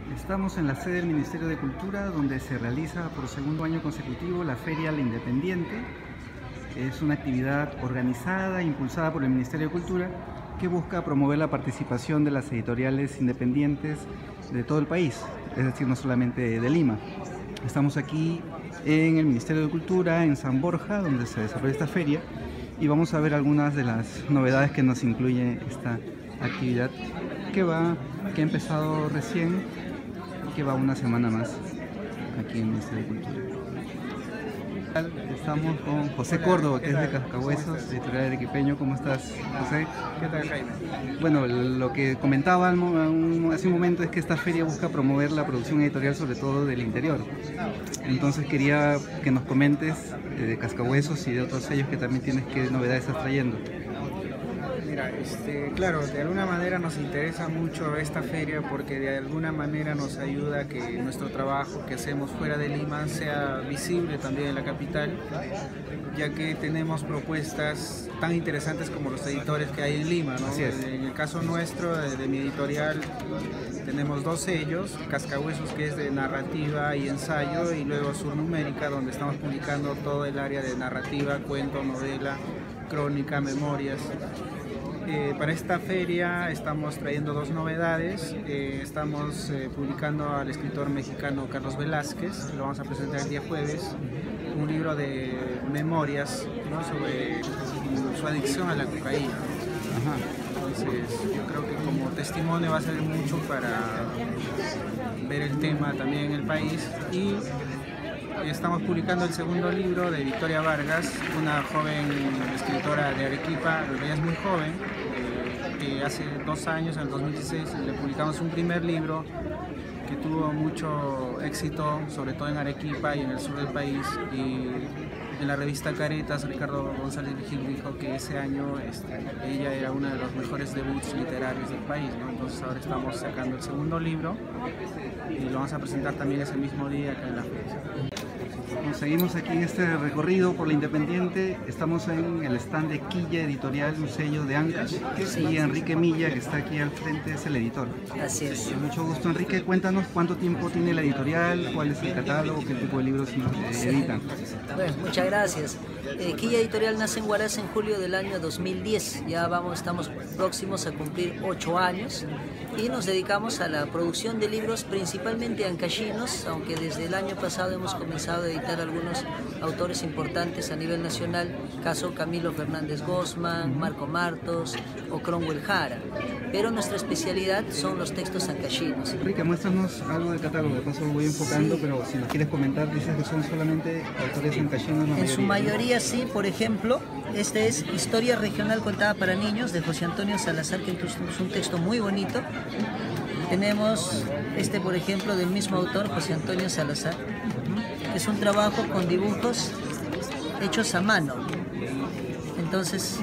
Estamos en la sede del Ministerio de Cultura, donde se realiza por segundo año consecutivo la Feria La Independiente. Es una actividad organizada e impulsada por el Ministerio de Cultura que busca promover la participación de las editoriales independientes de todo el país, es decir, no solamente de Lima. Estamos aquí en el Ministerio de Cultura, en San Borja, donde se desarrolla esta feria, y vamos a ver algunas de las novedades que nos incluye esta actividad que ha empezado recién y que va una semana más aquí en el Ministerio de Cultura. Estamos con José Córdoba, que es de Cascahuesos, editorial arequipeño. ¿Cómo estás, José? ¿Qué tal, Jaime? Bueno, lo que comentaba hace un momento es que esta feria busca promover la producción editorial, sobre todo del interior. Entonces quería que nos comentes de Cascahuesos y de otros sellos que también tienes, qué novedades estás trayendo. Mira, claro, de alguna manera nos interesa mucho esta feria porque de alguna manera nos ayuda a que nuestro trabajo que hacemos fuera de Lima sea visible también en la capital, ya que tenemos propuestas tan interesantes como los editores que hay en Lima, ¿no? Así es. En el caso nuestro, de mi editorial, tenemos dos sellos: Cascahuesos, que es de narrativa y ensayo, y luego Surnumérica, donde estamos publicando todo el área de narrativa, cuento, novela, crónica, memorias. Para esta feria estamos trayendo dos novedades. Estamos publicando al escritor mexicano Carlos Velázquez, lo vamos a presentar el día jueves, un libro de memorias, ¿no?, sobre su adicción a la cocaína. Entonces yo creo que como testimonio va a servir mucho para ver el tema también en el país. Y estamos publicando el segundo libro de Victoria Vargas, una joven escritora de Arequipa. Ella es muy joven, que hace 2 años, en el 2016, le publicamos un primer libro que tuvo mucho éxito, sobre todo en Arequipa y en el sur del país. Y en la revista Caretas, Ricardo González Vigil dijo que ese año ella era una de los mejores debuts literarios del país, ¿no? Entonces ahora estamos sacando el segundo libro y lo vamos a presentar también ese mismo día acá en la feria. Seguimos aquí en este recorrido por la Independiente. Estamos en el stand de Quilla Editorial, un sello de Ancash, y Enrique Milla, que está aquí al frente, es el editor. Así es. Mucho gusto, Enrique. Cuéntanos cuánto tiempo tiene la editorial, cuál es el catálogo, qué tipo de libros editan. Bueno, muchas gracias. Quilla Editorial nace en Huaraz en julio del año 2010. Ya estamos próximos a cumplir 8 años y nos dedicamos a la producción de libros principalmente ancashinos, aunque desde el año pasado hemos comenzado a editar algunos autores importantes a nivel nacional, caso Camilo Fernández Gosman, Marco Martos o Cromwell Jara. Pero nuestra especialidad son los textos ancashinos. Enrique, muéstranos algo del catálogo, de paso lo voy enfocando, sí. Pero si nos quieres comentar, dices que son solamente autores ancashinos. En su mayoría sí. Por ejemplo, este es Historia Regional contada para niños, de José Antonio Salazar, que es un texto muy bonito. Tenemos por ejemplo, del mismo autor, José Antonio Salazar, que es un trabajo con dibujos hechos a mano. Entonces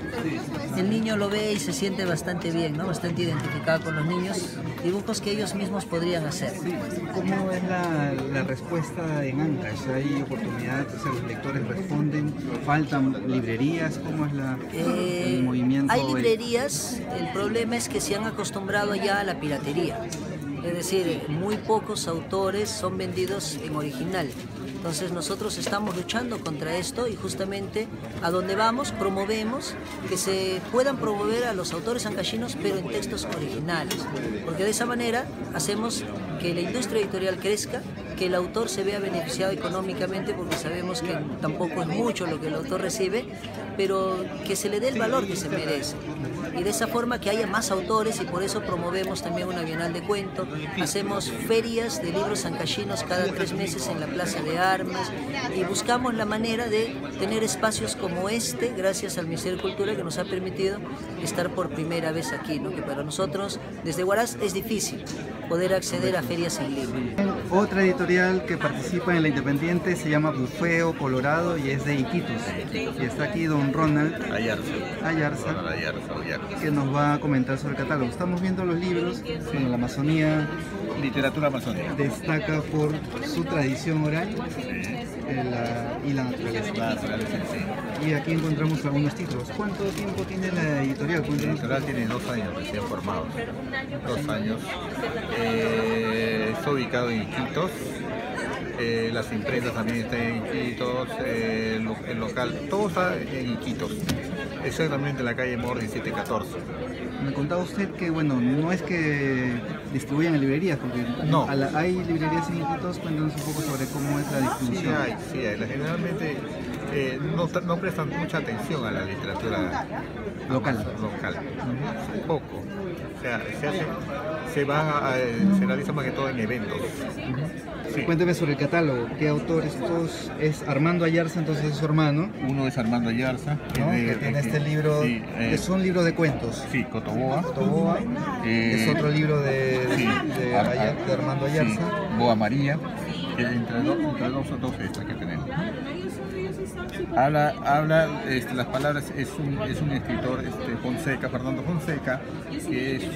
el niño lo ve y se siente bastante bien, ¿no? Bastante identificado con los niños, dibujos que ellos mismos podrían hacer. Sí. ¿Cómo es la respuesta en Ancash? ¿Hay oportunidad? O sea, ¿los lectores responden? ¿Faltan librerías? ¿Cómo es el movimiento? Hay librerías, el problema es que se han acostumbrado ya a la piratería. Es decir, muy pocos autores son vendidos en original. Entonces nosotros estamos luchando contra esto y justamente a donde vamos promovemos que se puedan promover a los autores ancashinos, pero en textos originales, porque de esa manera hacemos que la industria editorial crezca, que el autor se vea beneficiado económicamente, porque sabemos que tampoco es mucho lo que el autor recibe, pero que se le dé el valor que se merece. Y de esa forma que haya más autores, y por eso promovemos también una bienal de cuento, hacemos ferias de libros ancashinos cada 3 meses en la Plaza de Armas, y buscamos la manera de tener espacios como este, gracias al Ministerio de Cultura, que nos ha permitido estar por primera vez aquí, ¿no? Que para nosotros desde Huaraz es difícil poder acceder a ferias en Lima. Otra editorial que participa en la Independiente se llama Bufeo Colorado y es de Iquitos. Y está aquí don Ronald Ayarza, que nos va a comentar sobre el catálogo. Estamos viendo los libros. Bueno, la Amazonía, literatura amazónica, destaca por su tradición oral y la naturaleza. Y aquí encontramos algunos títulos. ¿Cuánto tiempo tiene la editorial? La editorial tiene 2 años recién formados. 2 años. está ubicado en Iquitos. Las impresas también están en Iquitos, el local, todo está en Iquitos, exactamente en la calle Mor 1714. Me contaba usted que, bueno, no es que distribuyan en librerías, porque no. Hay librerías en Iquitos. Cuéntanos un poco sobre cómo es la distribución. Sí hay. Generalmente no prestan mucha atención a la literatura local. Poco. O sea, se realiza más que todo en eventos. Sí. Cuénteme sobre el catálogo. ¿Qué autores? Es Armando Ayarza, entonces es su hermano. Uno es Armando Ayarza, ¿no? Que tiene este libro. Sí, es un libro de cuentos. Sí, Cotoboa. Es otro libro de Armando Ayarza. Sí, Boa María. Entre dos estas que tenemos. Habla las palabras, es un escritor, Fernando Fonseca, que es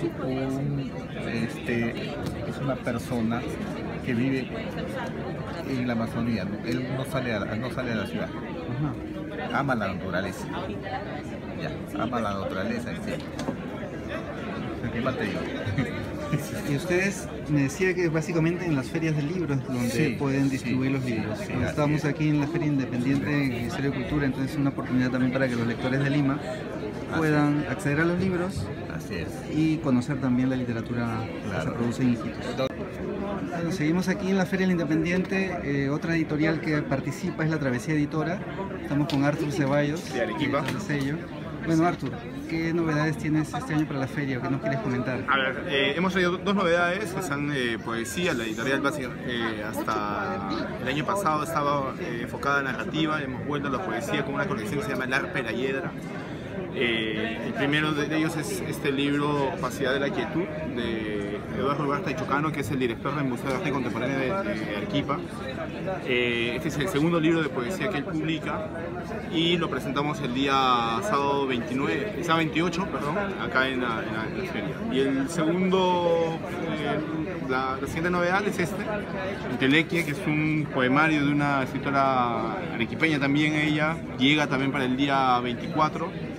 una persona que vive en la Amazonía. Él no sale a la ciudad. Ama la naturaleza. Ama la naturaleza, ¿Qué más te digo? Y ustedes me decía que básicamente en las ferias de libros donde pueden distribuir los libros. Estamos aquí en la Feria Independiente del Ministerio de Cultura, entonces es una oportunidad también para que los lectores de Lima puedan acceder a los libros y conocer también la literatura que se produce en Iquitos. Bueno, seguimos aquí en la Feria del Independiente. Otra editorial que participa es La Travesía Editora. Estamos con Artur Ceballos, de Arequipa. Del sello. Bueno, Artur, ¿qué novedades tienes este año para la feria o qué nos quieres comentar? A ver, hemos traído dos novedades que son poesía. La editorial básicamente hasta el año pasado estaba enfocada en narrativa. Hemos vuelto a la poesía con una colección que se llama El Arpa y la Hiedra. El primero de ellos es este libro Opacidad de la Quietud de Eduardo Ugarte Chocano, que es el director del Museo de Arte Contemporáneo de Arequipa. Este es el segundo libro de poesía que él publica y lo presentamos el día sábado 28, acá en la feria. Y el segundo, la siguiente novedad es Entelequia, que es un poemario de una escritora arequipeña también. Ella llega también para el día 24.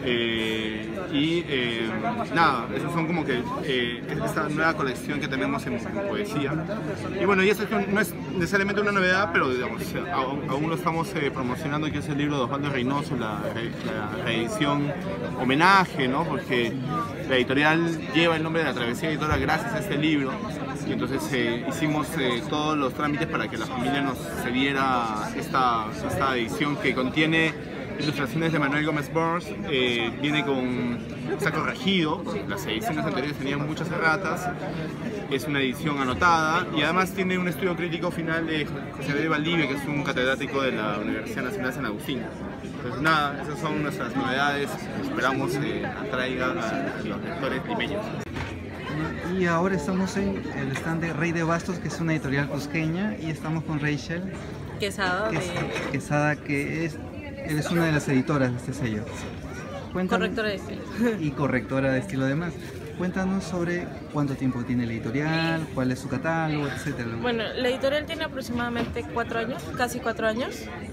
Nada, esos son como que esta nueva colección que tenemos en poesía. Y bueno, y esto no es necesariamente una novedad, pero digamos, aún lo estamos promocionando, que es el libro de Osvaldo Reynoso, la reedición homenaje, ¿no? Porque la editorial lleva el nombre de La Travesía Editora gracias a este libro. Y entonces hicimos todos los trámites para que la familia nos cediera esta edición que contiene ilustraciones de Manuel Gómez Burns. Está corregido, las ediciones anteriores tenían muchas erratas, es una edición anotada y además tiene un estudio crítico final de José David Valdivia, que es un catedrático de la Universidad Nacional San Agustín. Entonces nada, esas son nuestras novedades, esperamos atraiga a los lectores limeños. Y ahora estamos en el stand de Rey de Bastos, que es una editorial cusqueña, y estamos con Rachel Quesada, que es una de las editoras de este sello. Correctora de estilo. Y correctora de estilo además. Cuéntanos sobre cuánto tiempo tiene la editorial, cuál es su catálogo, etcétera. Bueno, la editorial tiene aproximadamente 4 años, casi 4 años.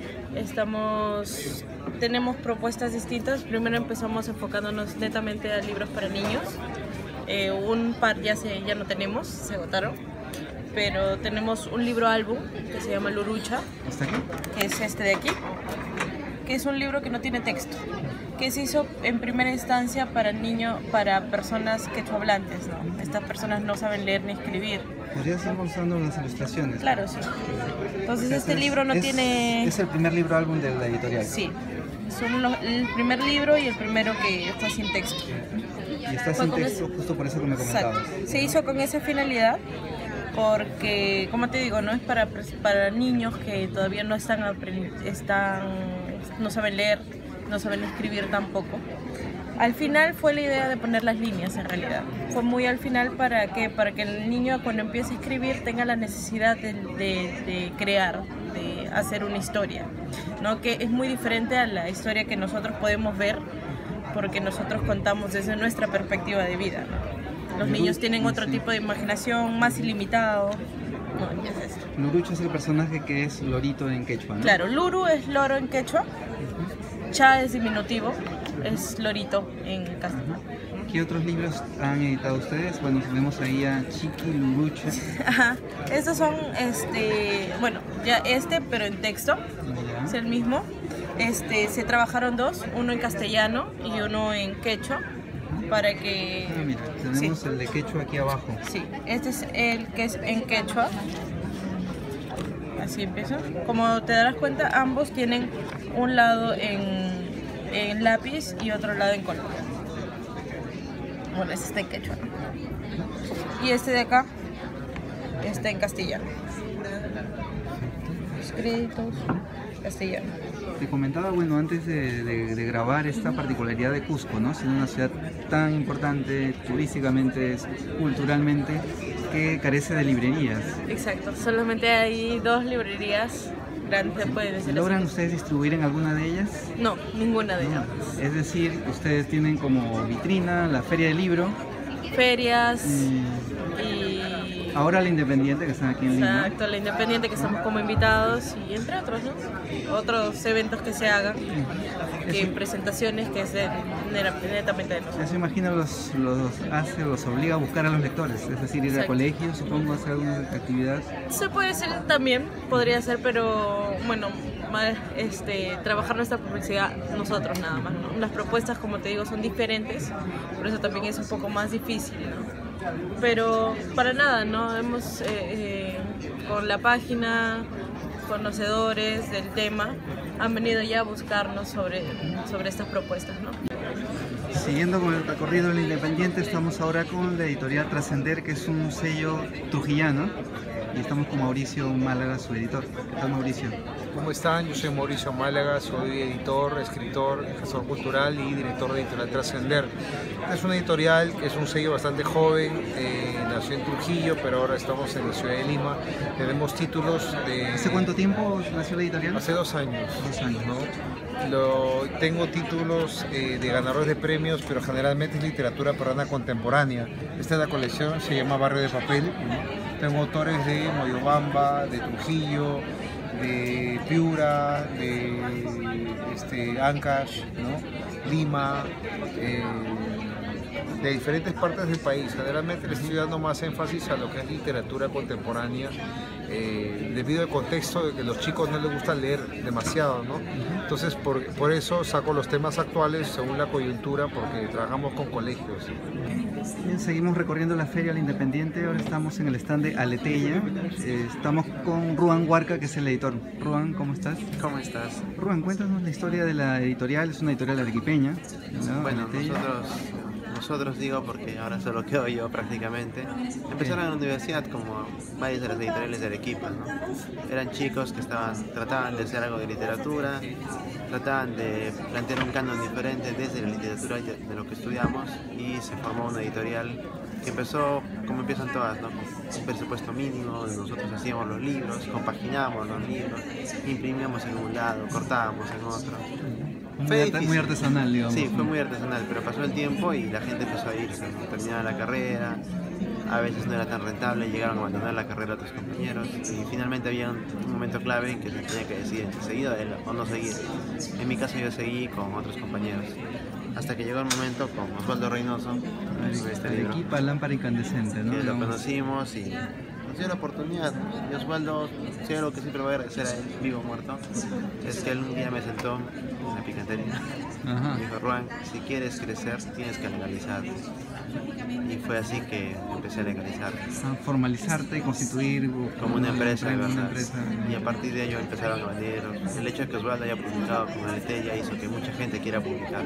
Tenemos propuestas distintas. Primero empezamos enfocándonos netamente a libros para niños. Un par ya no tenemos, se agotaron. Pero tenemos un libro álbum que se llama Lurucha. ¿Está aquí? Que es este de aquí. Que es un libro que no tiene texto, que se hizo en primera instancia para personas quechohablantes, ¿no? Estas personas no saben leer ni escribir. ¿Podrías ir mostrando las ilustraciones? Claro, sí. Entonces este libro no tiene... Es el primer libro álbum de la editorial. Sí, son el primer libro y el primero que fue sin texto. Y está sin texto justo por eso que me comentabas. Exacto. Se hizo con esa finalidad porque, como te digo, no es para niños que todavía no no saben leer, no saben escribir tampoco. Al final fue la idea de poner las líneas, en realidad. Fue muy al final para que el niño, cuando empiece a escribir, tenga la necesidad de crear, de hacer una historia, ¿no? Que es muy diferente a la historia que nosotros podemos ver, porque nosotros contamos desde nuestra perspectiva de vida, ¿no? Los niños tienen otro tipo de imaginación, más ilimitado. No, es esto. Lurucha es el personaje que es lorito en quechua, ¿no? Claro, Luru es loro en quechua, Cha es diminutivo, es lorito en castellano. ¿Qué otros libros han editado ustedes? Bueno, tenemos ahí a Chiqui Lurucha. Ajá. Estos son, bueno, ya pero en texto, Ya. es el mismo. Se trabajaron dos, uno en castellano y uno en quechua, para que... Ah, mira, tenemos Sí. el de quechua aquí abajo. Sí, este es el que es en quechua. Así empiezo. Como te darás cuenta, ambos tienen un lado en lápiz y otro lado en color. Bueno, este está en quechua, ¿no? Y este de acá está en castellano. Los créditos, castellano. Te comentaba, bueno, antes de grabar esta particularidad de Cusco, ¿no? Siendo una ciudad tan importante turísticamente, culturalmente, que carece de librerías. Exacto, solamente hay 2 librerías grandes, se puede decir así. ¿Logran ustedes distribuir en alguna de ellas? No, ninguna de No. ellas. Es decir, ustedes tienen como vitrina la Feria del Libro, Ferias y y... ahora la Independiente, que están aquí en Lima. Exacto, la Independiente, que estamos como invitados, y entre otros, ¿no? Otros eventos que se hagan, que Eso- presentaciones que es netamente de nosotros. Eso imagino los obliga a buscar a los lectores, es decir, ir a Exacto. colegios, supongo, a hacer alguna actividad. Se puede hacer también, podría ser, pero bueno, trabajar nuestra publicidad nosotros nada más, ¿no? Las propuestas, como te digo, son diferentes, por eso también es un poco más difícil, ¿no? Pero para nada, ¿no? Hemos, con la página, conocedores del tema, han venido ya a buscarnos sobre estas propuestas, ¿no? Siguiendo con el recorrido del Independiente, estamos ahora con la editorial Trascender, que es un sello trujillano, y estamos con Mauricio Málaga, su editor. ¿Qué tal, Mauricio? ¿Cómo están? Yo soy Mauricio Málaga, soy editor, escritor, gestor cultural y director de Editorial Trascender. Es una editorial que es un sello bastante joven, nació en Trujillo, pero ahora estamos en la ciudad de Lima. Tenemos títulos de... ¿Hace cuánto tiempo nació la editorial? Hace 2 años. 2 años. ¿No? Tengo títulos de ganadores de premios, pero generalmente es literatura peruana contemporánea. Esta es la colección, se llama Barrio de Papel. Tengo autores de Moyobamba, de Trujillo, de Piura, de Ancash, ¿no? Lima, de diferentes partes del país. Generalmente le estoy dando más énfasis a lo que es literatura contemporánea, debido al contexto de que a los chicos no les gusta leer demasiado, ¿no? Entonces por eso saco los temas actuales según la coyuntura, porque trabajamos con colegios. Bien, seguimos recorriendo la Feria del Independiente, ahora estamos en el stand de Aleteya. Estamos con Ruan Huarca, que es el editor. Ruan, ¿cómo estás? ¿Cómo estás? Ruan, cuéntanos la historia de la editorial, es una editorial arequipeña, ¿no? Bueno, Aleteya. nosotros digo porque ahora solo quedo yo prácticamente. Empezaron en la universidad como varias de las editoriales de Arequipa, ¿no? Eran chicos que trataban de hacer algo de literatura, trataban de plantear un canon diferente desde la literatura de lo que estudiamos, y se formó una editorial que empezó como empiezan todas, ¿no? Con un presupuesto mínimo, nosotros hacíamos los libros, compaginábamos los libros, imprimíamos en un lado, cortábamos en otro. Muy artesanal, digamos. Sí, fue muy artesanal, pero pasó el tiempo y la gente empezó a irse, ¿no? Terminaba la carrera, a veces no era tan rentable, llegaron a abandonar la carrera otros compañeros, y finalmente había un momento clave en que se tenía que decidir entre seguir o no seguir. En mi caso yo seguí con otros compañeros, hasta que llegó el momento con Osvaldo Reynoso, este libro, Arequipa, lámpara incandescente, ¿no? que lo Digamos. conocimos y nos dio la oportunidad. Y Osvaldo, si algo que siempre voy a agradecer a él, vivo o muerto, es que él un día me sentó en la picantería. Ajá. Me dijo: Ruan, si quieres crecer, tienes que legalizarte. Y fue así que empecé a legalizarte. A formalizarte y constituir Como una empresa, de una verdad. empresa. Y a partir de ello empezaron a venir. El hecho de que Osvaldo haya publicado con Aleteya hizo que mucha gente quiera publicar.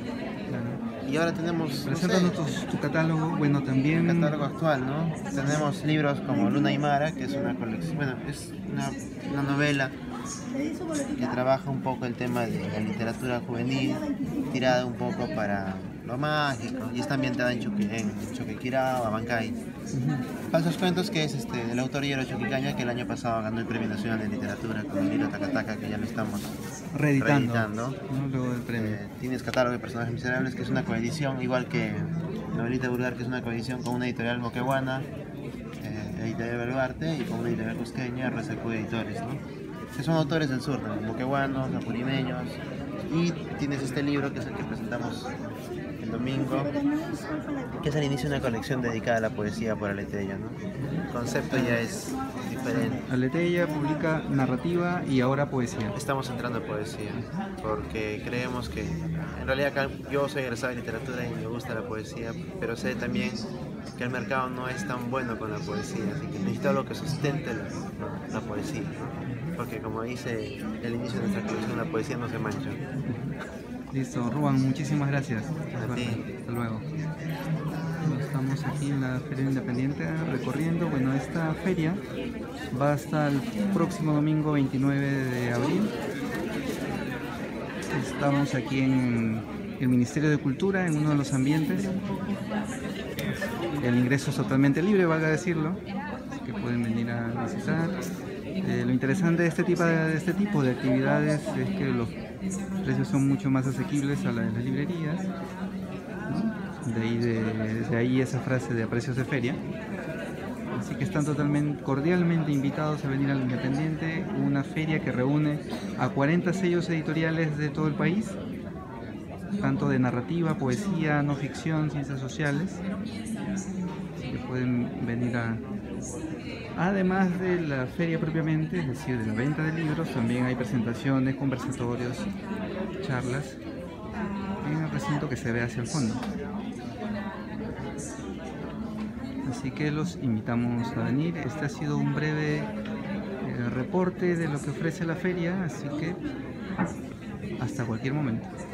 Claro. Y ahora tenemos, no sé, Preséntanos tu catálogo, bueno, también... el catálogo actual, ¿no? Tenemos libros como Luna Aymara, que es una colección, bueno, es una novela que trabaja un poco el tema de la literatura juvenil, tirada un poco para lo mágico, y está ambientada en Choquequirao, Abancay. Falsos Cuentos, que es del autor Yero Choquicaña, que el año pasado ganó el Premio Nacional de Literatura con el libro Tacataca, que ya lo estamos reeditando, ¿no? Luego del premio. Tienes Catálogo de Personajes Miserables, que es una coedición, igual que Novelita Vulgar, que es una coedición con una editorial moqueguana, Editorial Baluarte, y con una editorial cusqueña, RCQ Editores, ¿no? Que son autores del sur, ¿no? Moqueguanos, apurimeños. Y tienes este libro, que es el que presentamos el domingo, que es el inicio de una colección dedicada a la poesía por Aleteia, ¿no? El concepto ya es diferente. Aleteia publica narrativa y ahora poesía. Estamos entrando a poesía, porque creemos que, en realidad acá yo soy egresado de literatura y me gusta la poesía, pero sé también que el mercado no es tan bueno con la poesía, así que necesito algo que sustente la poesía, ¿no? Porque como dice el inicio de nuestra colección, la poesía no se mancha. Listo, Ruan, muchísimas gracias. A ti. Hasta luego. Estamos aquí en la Feria Independiente recorriendo. Bueno, esta feria va hasta el próximo domingo 29 de abril. Estamos aquí en el Ministerio de Cultura, en uno de los ambientes. El ingreso es totalmente libre, valga decirlo, así que pueden venir a visitar. Lo interesante de este tipo de actividades es que los precios son mucho más asequibles a la de las librerías, ¿no? Desde ahí esa frase de a precios de feria. Así que están cordialmente invitados a venir al Independiente, una feria que reúne a 40 sellos editoriales de todo el país, tanto de narrativa, poesía, no ficción, ciencias sociales, que pueden venir además de la feria propiamente, es decir, de la venta de libros, también hay presentaciones, conversatorios, charlas en el recinto que se ve hacia el fondo. Así que los invitamos a venir. Este ha sido un breve reporte de lo que ofrece la feria, así que hasta cualquier momento.